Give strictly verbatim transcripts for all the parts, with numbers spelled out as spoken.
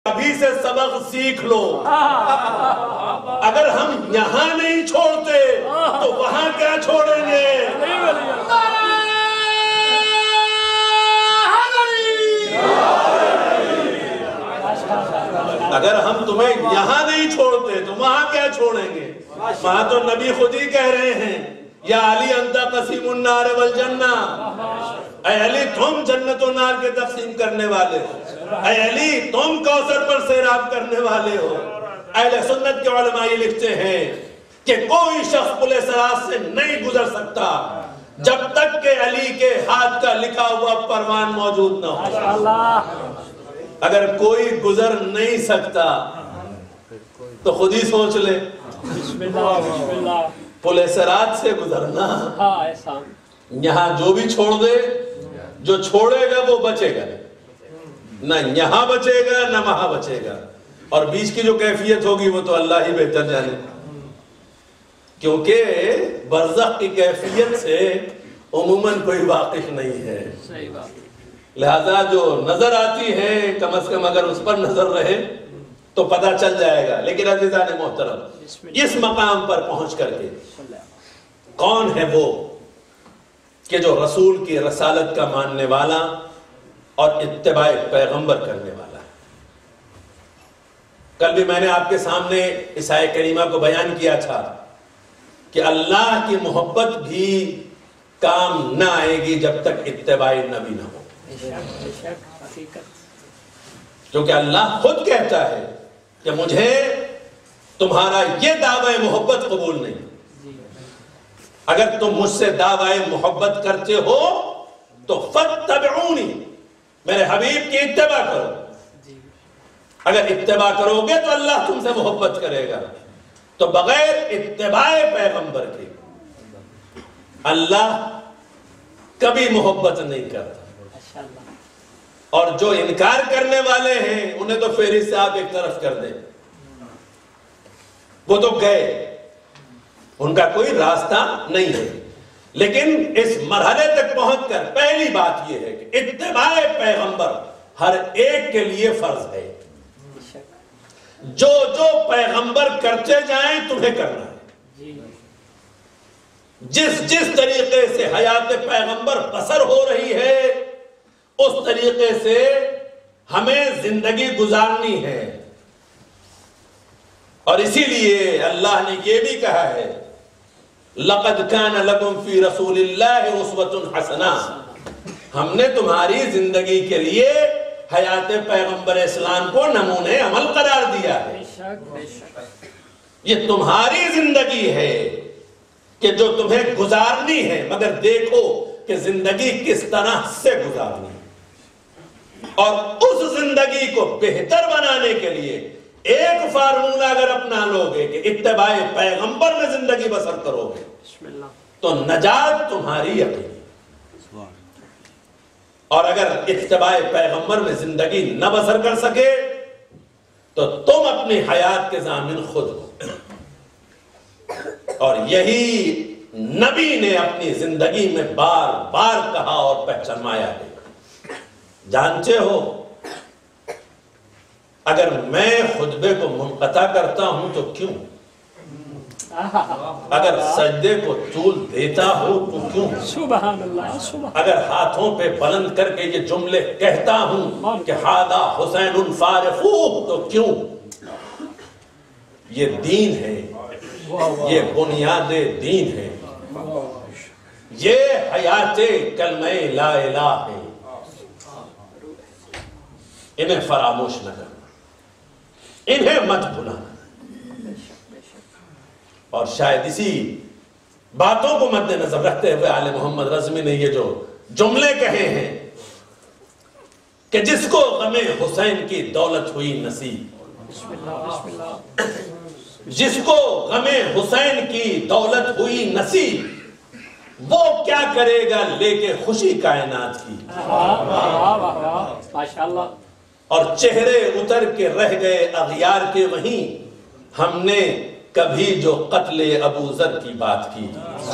ابھی سے سبق سیکھ لو. اگر ہم یہاں نہیں چھوڑتے تو وہاں کیا چھوڑیں گے؟ اگر ہم تمہیں یہاں نہیں چھوڑتے تو وہاں کیا چھوڑیں گے؟ وہاں تو نبی خود ہی کہہ رہے ہیں یا علی انت قسیم النار والجنہ، اے علی تم جنت و نار کے تقسیم کرنے والے ہو، اے علی تم کوثر پر سیراب کرنے والے ہو. اہل سنت کے علماء یہ لکھتے ہیں کہ کوئی شخص پل صراط سے نہیں گزر سکتا جب تک کہ علی کے ہاتھ کا لکھا ہوا پروان موجود نہ ہو. اگر کوئی گزر نہیں سکتا تو خود ہی سوچ لے پل صراط سے گزرنا. یہاں جو بھی چھوڑ دے، جو چھوڑے گا وہ بچے گا، نہ یہاں بچے گا نہ وہاں بچے گا. اور بیچ کی جو کیفیت ہوگی وہ تو اللہ ہی بہتر جانے، کیونکہ برزخ کی کیفیت سے عموماً کوئی واقف نہیں ہے. لہذا جو نظر آتی ہے کم از کم اگر اس پر نظر رہے تو پتہ چل جائے گا. لیکن عزیزان محترم، اس مقام پر پہنچ کر کے کون ہے وہ کہ جو رسول کی رسالت کا ماننے والا اور اتباع پیغمبر کرنے والا ہے؟ کل بھی میں نے آپ کے سامنے اس آیت کریمہ کو بیان کیا تھا کہ اللہ کی محبت بھی کام نہ آئے گی جب تک اتباع نبی نہ ہو. کیونکہ اللہ خود کہتا ہے کہ مجھے تمہارا یہ دعوی محبت قبول نہیں. اگر تم مجھ سے دعوی محبت کرتے ہو تو فاتبعونی، میرے حبیب کی اتباع کرو. اگر اتباع کرو گے تو اللہ تم سے محبت کرے گا. تو بغیر اتباع پیغمبر کے اللہ کبھی محبت نہیں کرتا. اور جو انکار کرنے والے ہیں انہیں تو فہرست سے آپ ایک طرف کر دیں، وہ تو گئے، ان کا کوئی راستہ نہیں ہے. لیکن اس مرحلے تک پہنچ کر پہلی بات یہ ہے کہ اتباع پیغمبر ہر ایک کے لیے فرض ہے. جو جو پیغمبر کرتے جائیں تمہیں کرنا ہے. جس جس طریقے سے حیات پیغمبر بسر ہو رہی ہے اس طریقے سے ہمیں زندگی گزارنی ہے. اور اسی لیے اللہ نے یہ بھی کہا ہے لَقَدْ كَانَ لَكُمْ فِي رَسُولِ اللَّهِ أُسْوَةٌ حَسَنَةٌ، ہم نے تمہاری زندگی کے لیے حیات پیغمبر اسلام کو نمونہ عمل قرار دیا ہے. یہ تمہاری زندگی ہے کہ جو تمہیں گزارنی ہے، مگر دیکھو کہ زندگی کس طرح سے گزارنی ہے. اور اس زندگی کو بہتر بنانے کے لیے ایک فارمولہ اگر اپنا لوگے کہ اتباع پیغمبر میں زندگی بسر کرو گے تو نجات تمہاری یقینی. اور اگر اتباع پیغمبر میں زندگی نہ بسر کر سکے تو تم اپنی حیات کے ضامن خود ہو. اور یہی نبی نے اپنی زندگی میں بار بار کہا اور پہچانوایا ہے. جانتے ہو اگر میں خطبے کو منقطع کرتا ہوں تو کیوں؟ اگر سجدے کو طول دیتا ہو تو کیوں؟ سبحان اللہ سبحان اگر ہاتھوں پہ بلند کر کے یہ جملے کہتا ہوں کہ ہادہ حسین فارفوہ تو کیوں؟ یہ دین ہے، یہ بنیاد دین ہے، یہ حیات کلمہ لا الہ ہے. انہیں فراموش نہ کرنا، انہیں مت بھلانا. اور شاید اسی باتوں کو مد نظر رکھتے ہوئے آل محمد رضوی نے یہ جو جملے کہے ہیں کہ جس کو غم حسین کی دولت ہوئی نصیب، جس کو غم حسین کی دولت ہوئی نصیب، وہ کیا کرے گا لے کے خوشی کائنات کی. ماشاءاللہ. اور چہرے اتر کے رہ گئے اغیار کے وہیں، ہم نے کبھی جو قتل ابو ذر کی بات کی.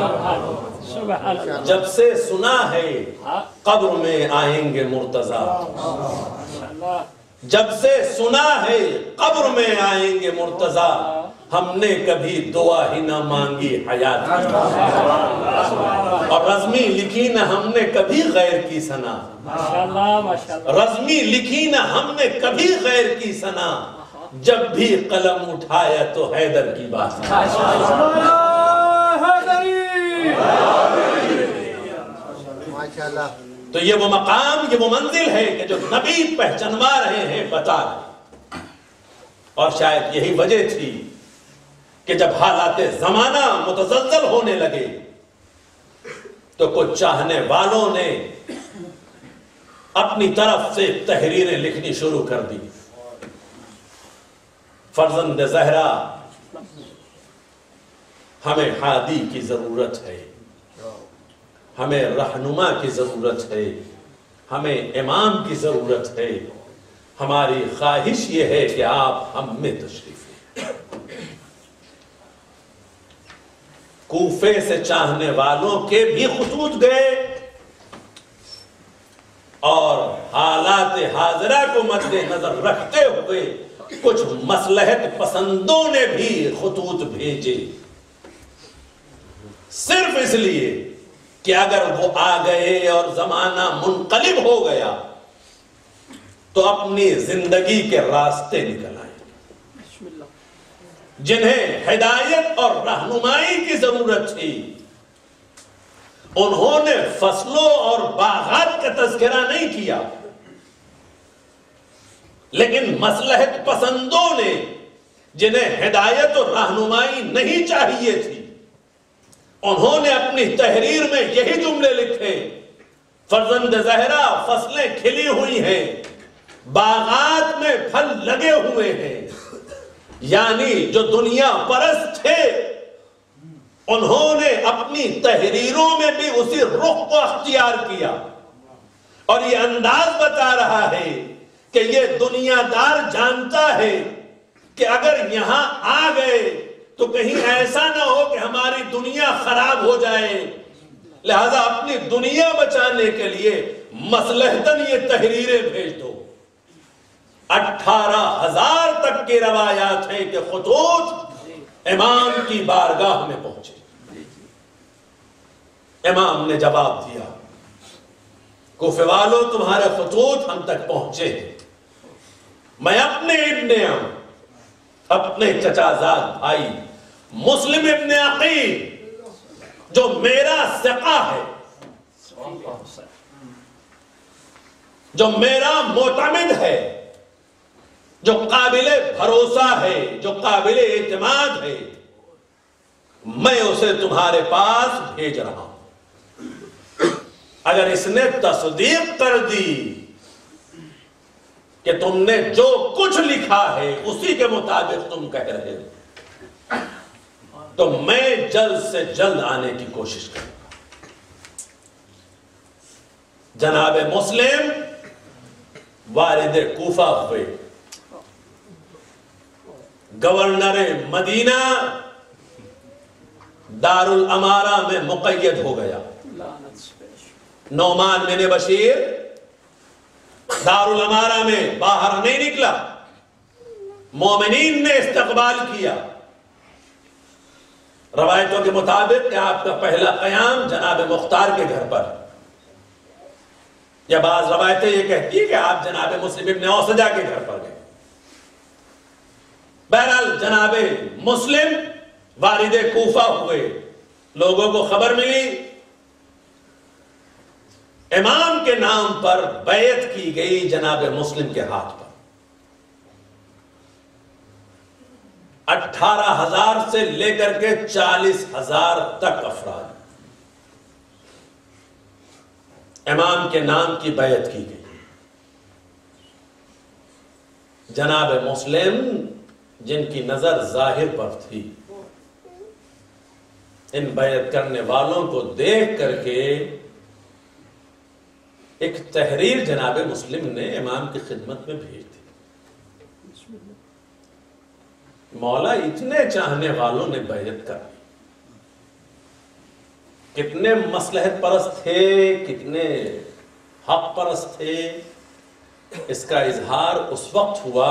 جب سے سنا ہے قبر میں آئیں گے مرتضیٰ، جب سے سنا ہے قبر میں آئیں گے مرتضیٰ، ہم نے کبھی دعا ہی نہ مانگی حیات کی، اور رزمی لکھی نہ ہم نے کبھی غیر کی ثنا، ماشاءاللہ ماشاءاللہ، رزمی لکھی نہ ہم نے کبھی غیر کی ثنا، جب بھی قلم اٹھایا تو حیدر کی بات، تو یہ وہ مقام، یہ وہ منزل ہے کہ جو نبی پہچنوا رہے ہیں، بتا رہے ہیں۔ اور شاید یہی وجہ تھی کہ جب حالات زمانہ متزلزل ہونے لگے تو کچھ چاہنے والوں نے اپنی طرف سے تحریریں لکھنی شروع کر دی۔ فرزند زہرا، ہمیں ہادی کی ضرورت ہے، ہمیں رہنما کی ضرورت ہے، ہمیں امام کی ضرورت ہے، ہماری خواہش یہ ہے کہ آپ ہم میں تشریف لیں۔ کوفے سے چاہنے والوں کے بھی خطوط گئے اور حالات حاضرہ کو مد نظر رکھتے ہوئے کچھ مصلحت پسندوں نے بھی خطوط بھیجے، صرف اس لیے کہ اگر وہ آ گئے اور زمانہ منقلب ہو گیا تو اپنی زندگی کے راستے نکل آئے۔ جنہیں ہدایت اور رہنمائی کی ضرورت تھی انہوں نے فصلوں اور باغات کا تذکرہ نہیں کیا، لیکن مصلحت پسندوں نے جنہیں ہدایت اور رہنمائی نہیں چاہیے تھی انہوں نے اپنی تحریر میں یہی جملے لکھے، فرزند زہرا فصلیں کھلی ہوئی ہیں، باغات میں پھل لگے ہوئے ہیں، یعنی جو دنیا پرست تھے انہوں نے اپنی تحریروں میں بھی اسی رخ کو اختیار کیا، اور یہ انداز بتا رہا ہے کہ یہ دنیا دار جانتا ہے کہ اگر یہاں آ گئے تو کہیں ایسا نہ ہو کہ ہماری دنیا خراب ہو جائے، لہذا اپنی دنیا بچانے کے لیے مصلحتاً یہ تحریریں بھیج دو۔ اٹھارہ ہزار تک کی روایات ہیں کہ خطوط امام کی بارگاہ میں پہنچے۔ امام نے جواب دیا، کوفے والوں تمہارے خطوط ہم تک پہنچے ہیں، میں اپنے ابن ام اپنے چچا زاد بھائی مسلم ابن عقیل جو میرا ثقہ ہے، جو میرا معتمد ہے، جو قابل بھروسہ ہے، جو قابل اعتماد ہے، میں اسے تمہارے پاس بھیج رہا ہوں۔ اگر اس نے تصدیق کر دی کہ تم نے جو کچھ لکھا ہے اسی کے مطابق تم کہہ رہے ہو تو میں جلد سے جلد آنے کی کوشش کروں گا۔ جناب مسلم والد کوفہ ہوئے، گورنر مدینہ دارالامارہ میں مقید ہو گیا۔ نعمان بن بشیر دارالامارہ میں باہر نہیں نکلا، مومنین نے استقبال کیا۔ روایتوں کے مطابق کہ آپ کا پہلا قیام جناب مختار کے گھر پر، یا بعض روایتیں یہ کہتی ہیں کہ آپ جناب مسلم ابن اوسجہ کے گھر پر گئے۔ بہرحال جناب مسلم والد کوفہ ہوئے، لوگوں کو خبر ملی امام کے نام پر بیعت کی گئی جناب مسلم کے ہاتھ پر۔ اٹھارہ ہزار سے لے کر کے چالیس ہزار تک افراد امام کے نام کی بیعت کی گئی۔ جناب مسلم جن کی نظر ظاہر پر تھی، ان بیعت کرنے والوں کو دیکھ کر کے ایک تحریر جناب مسلم نے امام کی خدمت میں بھیج دی، مولا اتنے چاہنے والوں نے بیعت کر لی، کتنے مصلحت پرست تھے، کتنے حق پرست تھے، اس کا اظہار اس وقت ہوا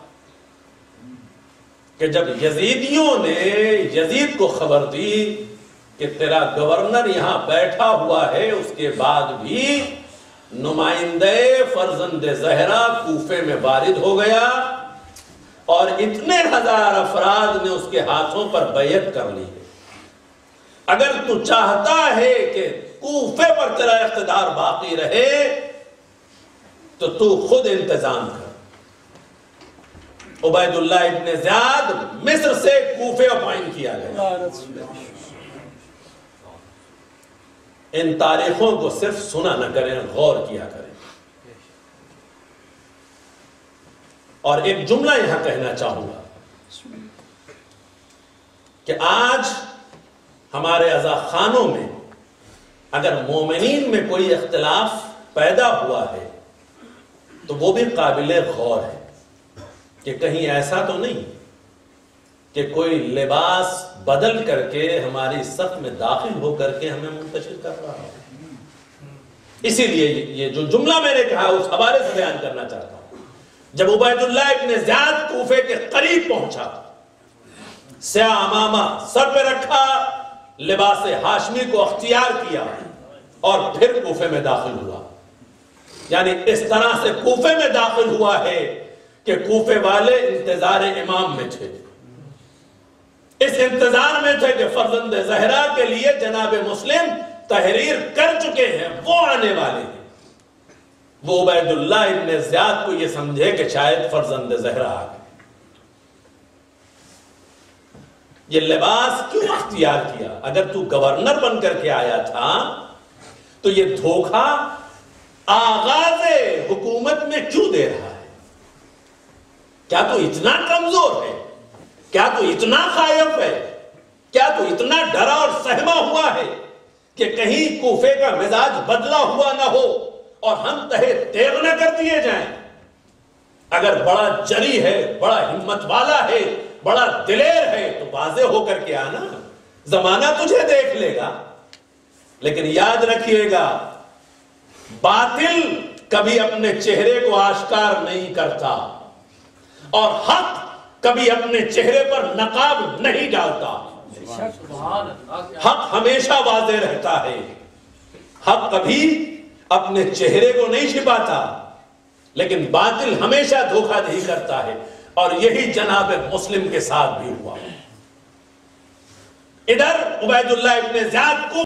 کہ جب یزیدیوں نے یزید کو خبر دی کہ تیرا گورنر یہاں بیٹھا ہوا ہے، اس کے بعد بھی نمائندے فرزند زہرا کوفے میں وارد ہو گیا اور اتنے ہزار افراد نے اس کے ہاتھوں پر بیعت کر لی ہے۔ اگر تو چاہتا ہے کہ کوفے پر تیرا اقتدار باقی رہے تو تو خود انتظام کر۔ عبید اللہ ابن زیاد مصر سے کوفے اپائنٹ کیا گیا۔ ان تاریخوں کو صرف سنا نہ کریں، غور کیا کریں۔ اور ایک جملہ یہاں کہنا چاہوں گا کہ آج ہمارے عزا خانوں میں اگر مومنین میں کوئی اختلاف پیدا ہوا ہے تو وہ بھی قابل غور ہے کہ کہیں ایسا تو نہیں کہ کوئی لباس بدل کر کے ہماری صف میں داخل ہو کر کے ہمیں منتشر کر رہا ہے۔ اسی لیے یہ جو جملہ میں نے کہا اس حوالے سے بیان کرنا چاہتا ہوں۔ جب عبید اللہ ابن زیاد کوفے کے قریب پہنچا، سیاہ امامہ سر پہ رکھا، لباس ہاشمی کو اختیار کیا اور پھر کوفے میں داخل ہوا۔ یعنی اس طرح سے کوفے میں داخل ہوا ہے کہ کوفے والے انتظار امام میں تھے، اس انتظار میں تھے کہ فرزند زہرا کے لیے جناب مسلم تحریر کر چکے ہیں، وہ آنے والے ہیں۔ وہ عبید اللہ ابن زیاد کو یہ سمجھے کہ شاید فرزند زہرا آ گئے۔ یہ لباس کیوں اختیار کیا؟ اگر تو گورنر بن کر کے آیا تھا تو یہ دھوکہ آغاز حکومت میں کیوں دے رہا ہے؟ کیا تو اتنا کمزور ہے؟ کیا تو اتنا خائف ہے؟ کیا تو اتنا ڈرا اور سہما ہوا ہے کہ کہیں کوفے کا مزاج بدلا ہوا نہ ہو اور ہم تہے تیغ نہ کر دیے جائیں؟ اگر بڑا جری ہے، بڑا ہمت والا ہے، بڑا دلیر ہے تو واضح ہو کر کے آنا، زمانہ تجھے دیکھ لے گا۔ لیکن یاد رکھیے گا، باطل کبھی اپنے چہرے کو آشکار نہیں کرتا اور حق کبھی اپنے چہرے پر نقاب نہیں ڈالتا۔ حق ہمیشہ واضح رہتا ہے، حق کبھی اپنے چہرے کو نہیں چھپاتا، لیکن باطل ہمیشہ دھوکہ دہی کرتا ہے، اور یہی جناب مسلم کے ساتھ بھی ہوا۔ ادھر عبید اللہ ابن زیاد کو